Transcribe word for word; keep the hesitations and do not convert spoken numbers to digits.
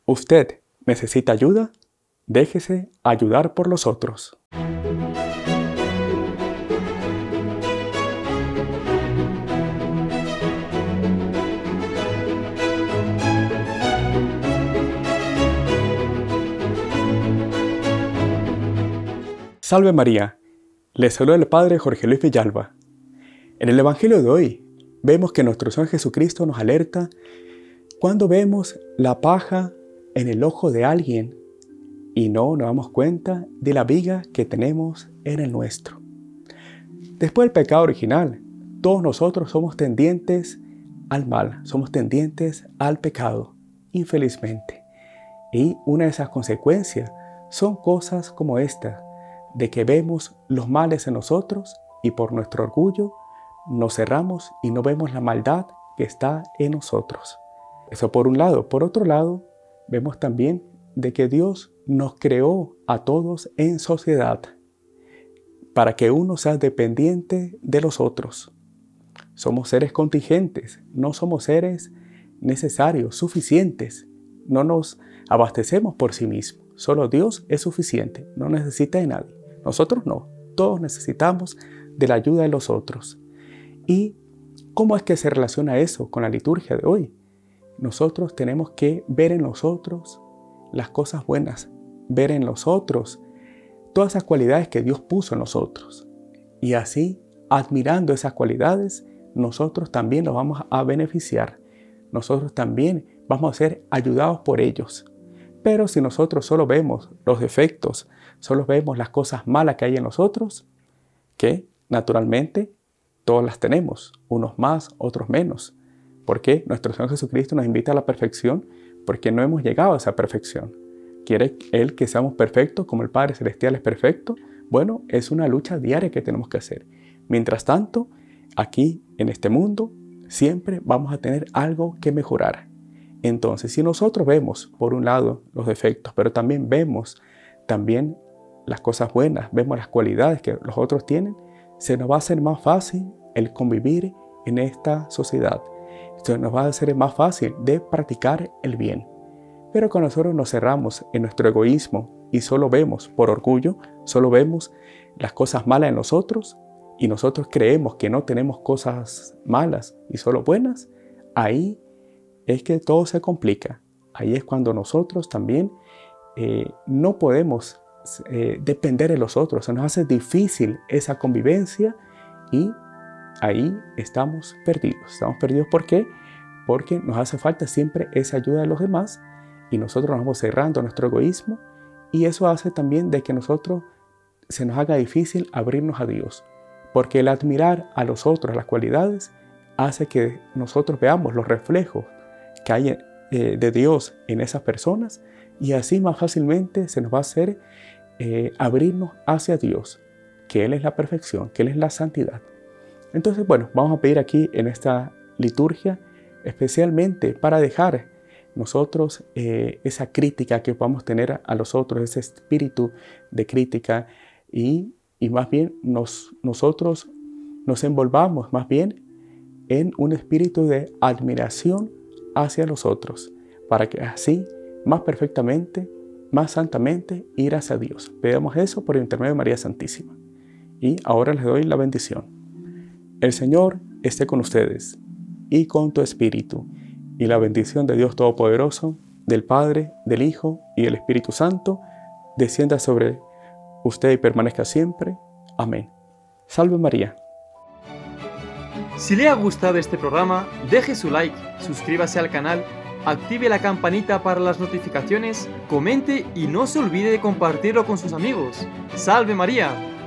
¿Usted necesita ayuda? Déjese ayudar por los otros. Salve María, les saluda el Padre Jorge Luis Villalba. En el Evangelio de hoy vemos que nuestro Señor Jesucristo nos alerta cuando vemos la paja en el ojo de alguien y no nos damos cuenta de la viga que tenemos en el nuestro. Después del pecado original, todos nosotros somos tendientes al mal, somos tendientes al pecado, infelizmente. Y una de esas consecuencias son cosas como esta, de que vemos los males en nosotros y por nuestro orgullo nos cerramos y no vemos la maldad que está en nosotros. Eso por un lado. Por otro lado, vemos también de que Dios nos creó a todos en sociedad para que uno sea dependiente de los otros. Somos seres contingentes, no somos seres necesarios, suficientes. No nos abastecemos por sí mismos. Solo Dios es suficiente, no necesita de nadie. Nosotros no, todos necesitamos de la ayuda de los otros. ¿Y cómo es que se relaciona eso con la liturgia de hoy? Nosotros tenemos que ver en los otros las cosas buenas, ver en los otros todas esas cualidades que Dios puso en nosotros. Y así, admirando esas cualidades, nosotros también nos vamos a beneficiar. Nosotros también vamos a ser ayudados por ellos. Pero si nosotros solo vemos los defectos, solo vemos las cosas malas que hay en nosotros, que naturalmente todas las tenemos, unos más, otros menos. Porque nuestro Señor Jesucristo nos invita a la perfección porque no hemos llegado a esa perfección. ¿Quiere Él que seamos perfectos como el Padre Celestial es perfecto? Bueno, es una lucha diaria que tenemos que hacer. Mientras tanto, aquí en este mundo siempre vamos a tener algo que mejorar. Entonces, si nosotros vemos, por un lado, los defectos, pero también vemos también las cosas buenas, vemos las cualidades que los otros tienen, se nos va a hacer más fácil el convivir en esta sociedad. Se nos va a hacer más fácil de practicar el bien. Pero cuando nosotros nos cerramos en nuestro egoísmo y solo vemos por orgullo, solo vemos las cosas malas en nosotros y nosotros creemos que no tenemos cosas malas y solo buenas, ahí es que todo se complica. Ahí es cuando nosotros también eh, no podemos eh, depender de los otros. Se nos hace difícil esa convivencia y ahí estamos perdidos. Estamos perdidos ¿por qué? Porque nos hace falta siempre esa ayuda de los demás y nosotros nos vamos cerrando nuestro egoísmo y eso hace también de que nosotros se nos haga difícil abrirnos a Dios. Porque el admirar a los otros, las cualidades, hace que nosotros veamos los reflejos que hay eh, de Dios en esas personas y así más fácilmente se nos va a hacer eh, abrirnos hacia Dios, que Él es la perfección, que Él es la santidad. Entonces, bueno, vamos a pedir aquí en esta liturgia especialmente para dejar nosotros eh, esa crítica que podamos tener a los otros, ese espíritu de crítica y, y más bien nos, nosotros nos envolvamos más bien en un espíritu de admiración hacia los otros, para que así, más perfectamente, más santamente, ir hacia Dios. Pedimos eso por el intermedio de María Santísima. Y ahora les doy la bendición. El Señor esté con ustedes y con tu espíritu, y la bendición de Dios Todopoderoso, del Padre, del Hijo y del Espíritu Santo, descienda sobre usted y permanezca siempre. Amén. Salve María. Si le ha gustado este programa, deje su like, suscríbase al canal, active la campanita para las notificaciones, comente y no se olvide de compartirlo con sus amigos. ¡Salve María!